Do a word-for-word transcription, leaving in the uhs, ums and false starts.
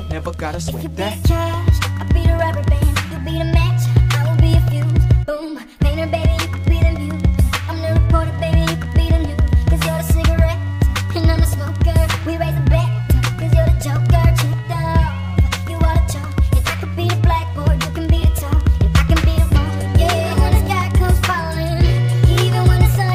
that, never gotta If you sweat be a that. charge, I'll be the rubber band. You be the match, I will be a fuse. Boom,